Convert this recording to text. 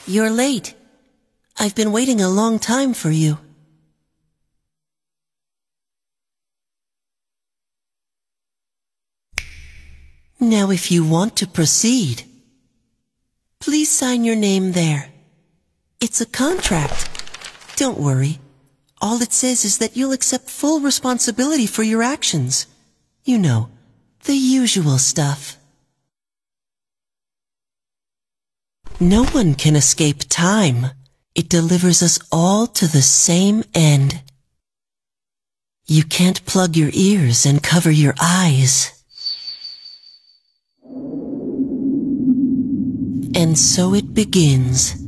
You're late. I've been waiting a long time for you. Now if you want to proceed, please sign your name there. It's a contract. Don't worry. All it says is that you'll accept full responsibility for your actions. You know, the usual stuff. No one can escape time. It delivers us all to the same end. You can't plug your ears and cover your eyes. And so it begins.